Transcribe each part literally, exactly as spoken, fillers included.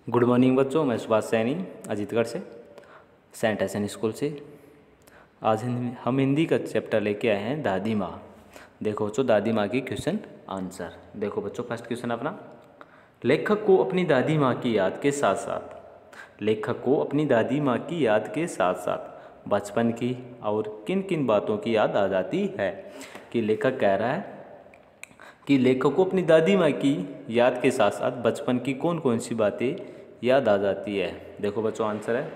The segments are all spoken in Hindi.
गुड मॉर्निंग बच्चों, मैं सुभाष सैनी अजीतगढ़ से सेंट एसन स्कूल से। आज हिंदी- हम हिंदी का चैप्टर लेके आए हैं दादी माँ। देखो बच्चों, दादी माँ की क्वेश्चन आंसर। देखो बच्चों, फर्स्ट क्वेश्चन अपना, लेखक को अपनी दादी माँ की याद के साथ साथ लेखक को अपनी दादी माँ की याद के साथ साथ बचपन की और किन किन बातों की याद आ जाती है। कि लेखक कह रहा है कि लेखक को अपनी दादी माँ की याद के साथ साथ बचपन की कौन कौन सी बातें याद आ जाती है। देखो बच्चों, आंसर है,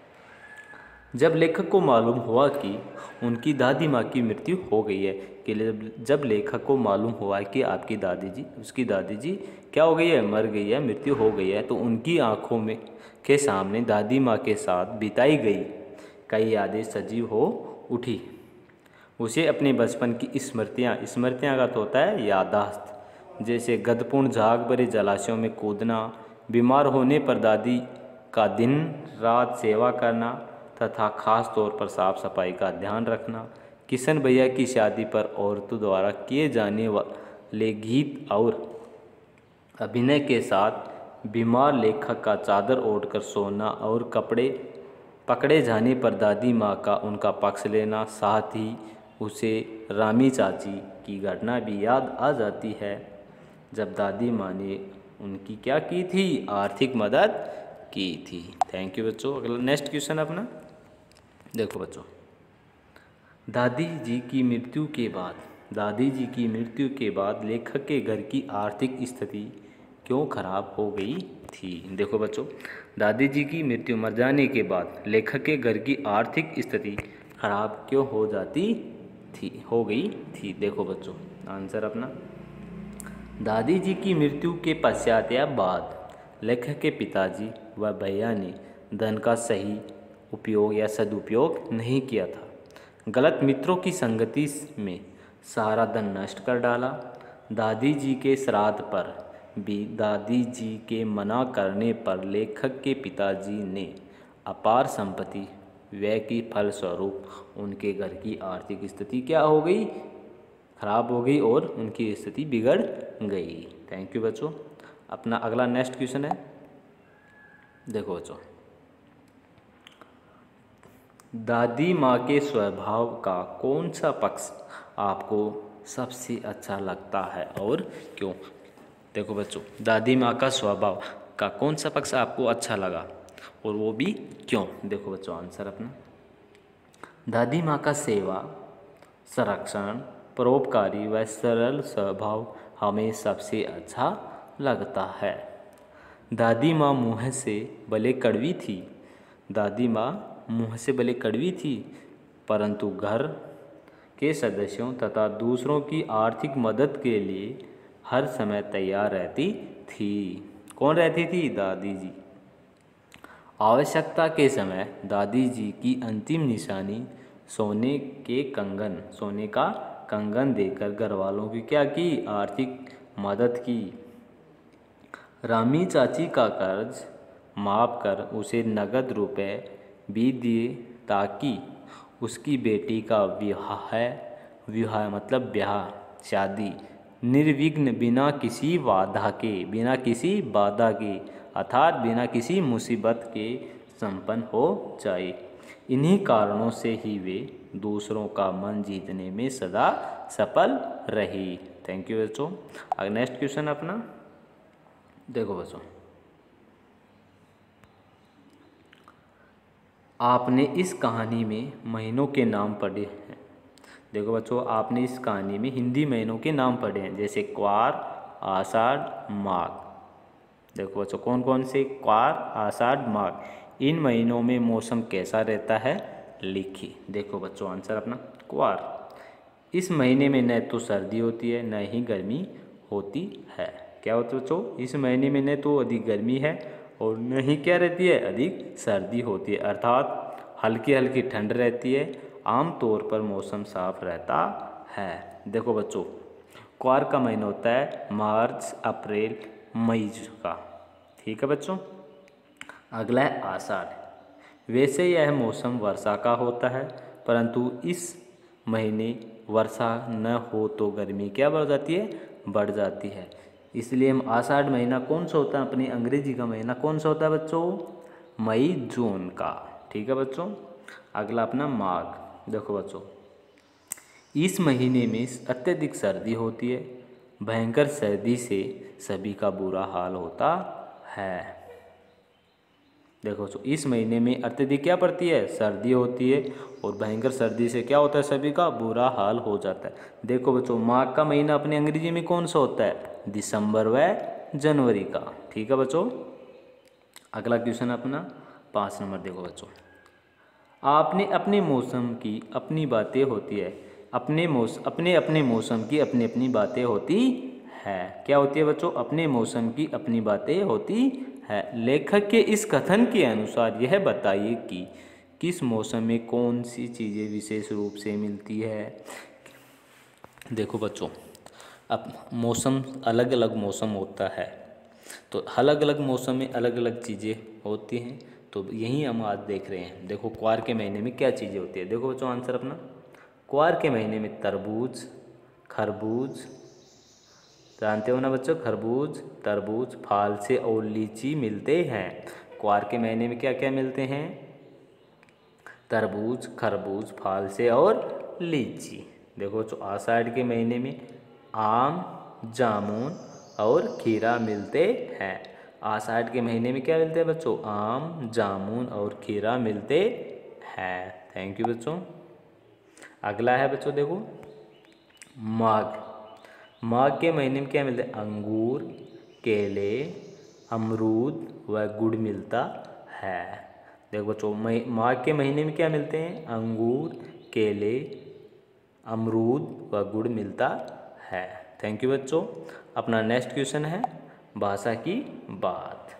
जब लेखक को मालूम हुआ कि उनकी दादी माँ की मृत्यु हो गई है। कि जब जब लेखक को मालूम हुआ कि आपकी दादी जी उसकी दादी जी क्या हो गई है, मर गई है, मृत्यु हो गई है, तो उनकी आंखों में के सामने दादी माँ के साथ बिताई गई कई यादें सजीव हो उठी। उसे अपने बचपन की स्मृतियाँ स्मृतियाँ का तो होता है यादाश्त, जैसे गदपूर्ण झाग भरे जलाशयों में कूदना, बीमार होने पर दादी का दिन रात सेवा करना तथा खास तौर पर साफ सफाई का ध्यान रखना, किशन भैया की शादी पर औरतों द्वारा किए जाने वाले गीत और अभिनय के साथ बीमार लेखक का चादर ओढ़कर सोना और कपड़े पकड़े जाने पर दादी माँ का उनका पक्ष लेना, साथ ही उसे रामी चाची की घटना भी याद आ जाती है जब दादी माँ ने उनकी क्या की थी, आर्थिक मदद की थी। थैंक यू बच्चों। अगला नेक्स्ट क्वेश्चन अपना, देखो बच्चों, दादी जी की मृत्यु के बाद दादी जी की मृत्यु के बाद लेखक के घर की आर्थिक स्थिति क्यों खराब हो गई थी। देखो बच्चों, दादी जी की मृत्यु मर जाने के बाद लेखक के घर की आर्थिक स्थिति खराब क्यों हो जाती थी हो गई थी। देखो बच्चों, आंसर अपना, दादी जी की मृत्यु के पश्चात या बाद लेखक के पिताजी व भैया ने धन का सही उपयोग या सदुपयोग नहीं किया था। गलत मित्रों की संगति में सारा धन नष्ट कर डाला। दादी जी के श्राद्ध पर भी दादी जी के मना करने पर लेखक के पिताजी ने अपार संपत्ति व्यय की फलस्वरूप उनके घर की आर्थिक स्थिति क्या हो गई, खराब हो गई और उनकी स्थिति बिगड़ गई। थैंक यू बच्चों। अपना अगला नेक्स्ट क्वेश्चन है, देखो बच्चों, दादी माँ के स्वभाव का कौन सा पक्ष आपको सबसे अच्छा लगता है और क्यों। देखो बच्चों, दादी माँ का स्वभाव का कौन सा पक्ष आपको अच्छा लगा और वो भी क्यों। देखो बच्चों, आंसर अपना, दादी माँ का सेवा, संरक्षण, परोपकारी व सरल स्वभाव हमें सबसे अच्छा लगता है। दादी माँ मुँह से भले कड़वी थी दादी माँ मुँह से भले कड़वी थी परंतु घर के सदस्यों तथा दूसरों की आर्थिक मदद के लिए हर समय तैयार रहती थी। कौन रहती थी, दादी जी। आवश्यकता के समय दादी जी की अंतिम निशानी सोने के कंगन सोने का कंगन देकर घर वालों की क्या की, आर्थिक मदद की। रामी चाची का कर्ज माफ कर उसे नगद रुपए भी दिए ताकि उसकी बेटी का विवाह है विवाह मतलब ब्याह शादी निर्विघ्न बिना किसी बाधा के बिना किसी बाधा के अर्थात बिना किसी मुसीबत के संपन्न हो जाए। इन्हीं कारणों से ही वे दूसरों का मन जीतने में सदा सफल रही। थैंक यू बच्चों। अगर नेक्स्ट क्वेश्चन अपना, देखो बच्चों, आपने इस कहानी में महीनों के नाम पढ़े हैं। देखो बच्चों, आपने इस कहानी में हिंदी महीनों के नाम पढ़े हैं, जैसे क्वार, आषाढ़, माघ। देखो बच्चों, कौन कौन से, क्वार, आषाढ़, माघ। इन महीनों में मौसम कैसा रहता है, लिखिए। देखो बच्चों, आंसर अपना, क्वार, इस महीने में न तो सर्दी होती है न ही गर्मी होती है। क्या होता है बच्चों, इस महीने में न तो अधिक गर्मी है और न ही क्या रहती है, अधिक सर्दी होती है, अर्थात हल्की हल्की ठंड रहती है। आमतौर पर मौसम साफ रहता है। देखो बच्चों, क्वार का महीना होता है मार्च अप्रैल मई का। ठीक है बच्चों। अगला है आषाढ़। वैसे यह मौसम वर्षा का होता है परंतु इस महीने वर्षा न हो तो गर्मी क्या बढ़ जाती है, बढ़ जाती है। इसलिए हम आषाढ़ महीना कौन सा होता है, अपनी अंग्रेजी का महीना कौन सा होता है बच्चों, मई जून का। ठीक है बच्चों। अगला अपना माघ। देखो बच्चों, इस महीने में अत्यधिक सर्दी होती है, भयंकर सर्दी से सभी का बुरा हाल होता है। देखो बच्चों, इस महीने में अत्यधिक क्या पड़ती है, सर्दी होती है, और भयंकर सर्दी से क्या होता है, सभी का बुरा हाल हो जाता है। देखो बच्चों, माघ का महीना अपनी अंग्रेजी में कौन सा होता है, दिसंबर व जनवरी का। ठीक है बच्चों। अगला क्वेश्चन अपना पाँच नंबर। देखो बच्चों, आपने अपने मौसम की अपनी बातें होती है, अपने मौसम अपने अपने मौसम की अपनी अपनी बातें होती है। क्या होती है बच्चों, अपने मौसम की अपनी बातें होती है। लेखक के इस कथन के अनुसार यह बताइए कि किस मौसम में कौन सी चीज़ें विशेष रूप से मिलती है। देखो बच्चों, अब मौसम अलग अलग मौसम होता है, तो अलग अलग मौसम में अलग अलग चीज़ें होती हैं, तो यही हम आज देख रहे हैं। देखो, क्वार के महीने में क्या चीज़ें होती है। देखो बच्चों, आंसर अपना, क्वार के महीने में तरबूज, खरबूज, जानते हो ना बच्चों, खरबूज, तरबूज, फालसे और लीची मिलते हैं। क्वार के महीने में क्या क्या मिलते हैं, तरबूज, खरबूज, फालसे और लीची। देखो बच्चों, आषाढ़ के महीने में आम, जामुन और खीरा मिलते हैं। आषाढ़ के महीने में क्या मिलते हैं बच्चों, आम, जामुन और खीरा मिलते हैं। थैंक यू बच्चों। अगला है बच्चों, देखो माघ। माघ के महीने में क्या मिलता है, अंगूर, केले, अमरूद व गुड़ मिलता है। देखो बच्चों, माघ के महीने में क्या मिलते हैं, अंगूर, केले, अमरूद व गुड़ मिलता है। थैंक यू बच्चों। अपना नेक्स्ट क्वेश्चन है भाषा की बात।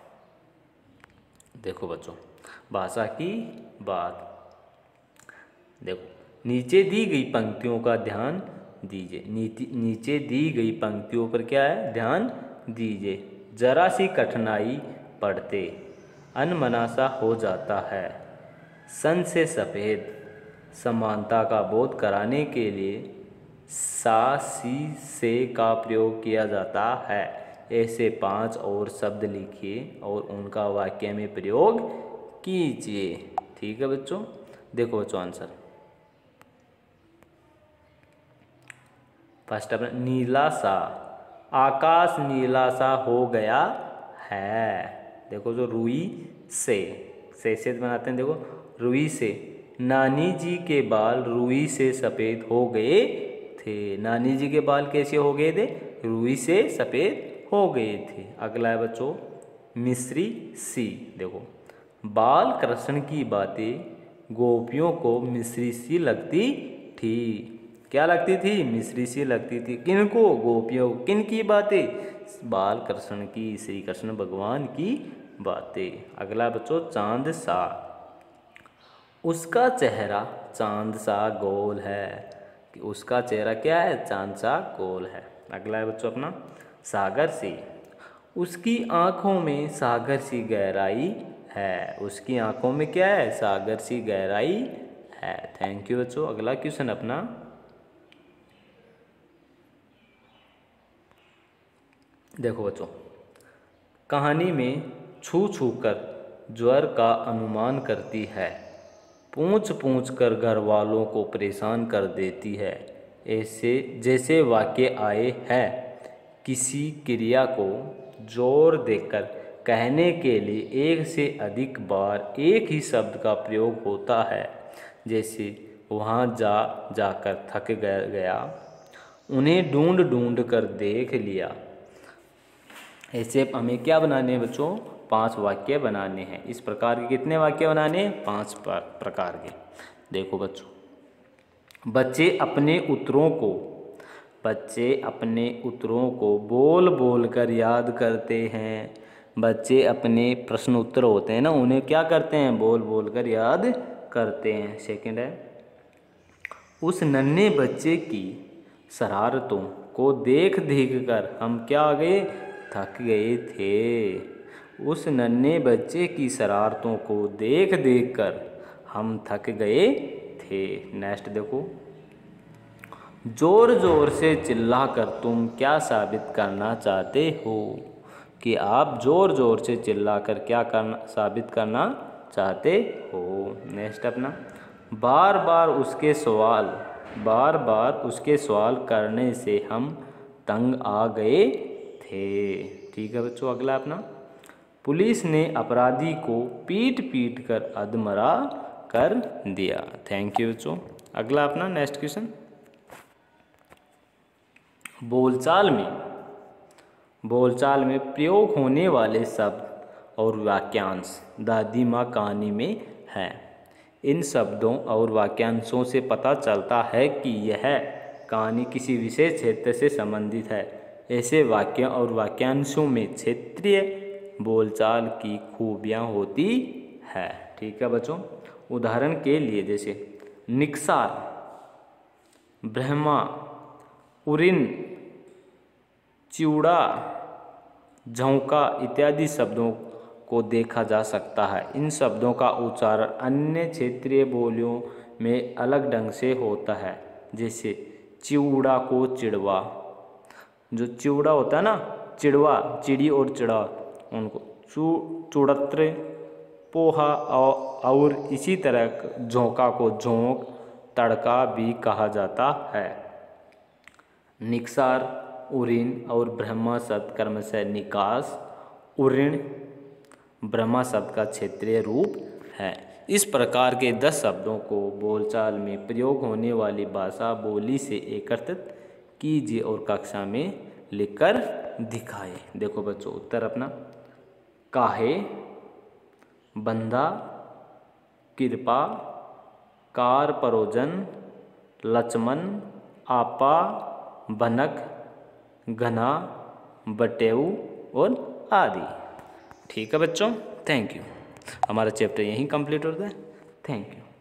देखो बच्चों, भाषा की बात। देखो, नीचे दी गई पंक्तियों का ध्यान दीजिए। नीति नीचे दी गई पंक्तियों पर क्या है, ध्यान दीजिए। जरा सी कठिनाई पढ़ते अनमनासा हो जाता है। सन से सफ़ेद समानता का बोध कराने के लिए सा, सी, से का प्रयोग किया जाता है। ऐसे पांच और शब्द लिखिए और उनका वाक्य में प्रयोग कीजिए। ठीक है बच्चों। देखो बच्चों, आंसर फर्स्ट अपना, नीला सा, आकाश नीला सा हो गया है। देखो जो रुई से से से बनाते हैं। देखो, रुई से, नानी जी के बाल रुई से सफ़ेद हो गए थे। नानी जी के बाल कैसे हो गए थे, रुई से सफ़ेद हो गए थे। अगला है बच्चों मिस्री सी। देखो, बाल कृष्ण की बातें गोपियों को मिस्री सी लगती थी। क्या लगती थी, मिस्री सी लगती थी। किनको, गोपियों। किन की बातें, बाल कृष्ण की, श्री कृष्ण भगवान की बातें। अगला बच्चों चांद सा। उसका चेहरा चांद सा गोल है। कि उसका चेहरा क्या है, चांद सा गोल है। अगला है बच्चों अपना सागर सी। उसकी आँखों में सागर सी गहराई है। उसकी आँखों में क्या है, सागर सी गहराई है। थैंक यू बच्चों। अगला क्वेश्चन अपना, देखो बच्चों, कहानी में छू छू कर ज्वर का अनुमान करती है, पूछ पूछ कर घर वालों को परेशान कर देती है। ऐसे जैसे वाक्य आए हैं, किसी क्रिया को जोर देकर कहने के लिए एक से अधिक बार एक ही शब्द का प्रयोग होता है। जैसे वहाँ जा जाकर थक गया, उन्हें ढूंढ ढूंढ कर देख लिया। ऐसे हमें क्या बनाने हैं बच्चों, पांच वाक्य बनाने हैं। इस प्रकार के कितने वाक्य बनाने हैं, पांच प्रकार के। देखो बच्चों, बच्चे अपने उत्तरों को बच्चे अपने उत्तरों को बोल बोल कर याद करते हैं। बच्चे अपने प्रश्न उत्तर होते हैं ना, उन्हें क्या करते हैं, बोल बोल कर याद करते हैं। सेकंड है, उस नन्हे बच्चे की शरारतों को देख देख कर हम क्या गए, थक गए थे। उस नन्हे बच्चे की शरारतों को देख देख कर हम थक गए थे। नेक्स्ट देखो, जोर जोर से चिल्लाकर तुम क्या साबित करना चाहते हो? कि आप जोर जोर से चिल्लाकर क्या करना साबित करना चाहते हो? नेक्स्ट अपना, बार बार उसके सवाल बार बार उसके सवाल करने से हम तंग आ गए थे। ठीक है बच्चों, अगला अपना, पुलिस ने अपराधी को पीट पीट कर अधमरा कर दिया। थैंक यू बच्चों। अगला अपना नेक्स्ट क्वेश्चन, बोलचाल में बोलचाल में प्रयोग होने वाले शब्द और वाक्यांश दादी माँ कहानी में हैं। इन शब्दों और वाक्यांशों से पता चलता है कि यह कहानी किसी विशेष क्षेत्र से संबंधित है। ऐसे वाक्यों और वाक्यांशों में क्षेत्रीय बोलचाल की खूबियाँ होती है। ठीक है बच्चों, उदाहरण के लिए जैसे निक्सार, ब्रह्मा, उरिन, चिवड़ा, झोंका इत्यादि शब्दों को देखा जा सकता है। इन शब्दों का उच्चारण अन्य क्षेत्रीय बोलियों में अलग ढंग से होता है। जैसे चिवड़ा को चिड़वा, जो चिवड़ा होता है ना, चिड़वा, चिड़ी और चिड़ा, उनको चू चुड़त्र, पोहा और इसी तरह झोंका को झोंक, तड़का भी कहा जाता है। निक्सार, उरिन और ब्रह्मा शब्द क्रमशः निकास, उरिन, ब्रह्मा शब्द का क्षेत्रीय रूप है। इस प्रकार के दस शब्दों को बोलचाल में प्रयोग होने वाली भाषा बोली से एकत्रित कीजिए और कक्षा में लिखकर दिखाएं। देखो बच्चों, उत्तर अपना, काहे, बंधा, कृपा, कार परोजन, लक्ष्मण, आपा, बनक, घना, बटेऊ और आदि। ठीक है बच्चों, थैंक यू। हमारा चैप्टर यहीं कंप्लीट होता है। Thank you.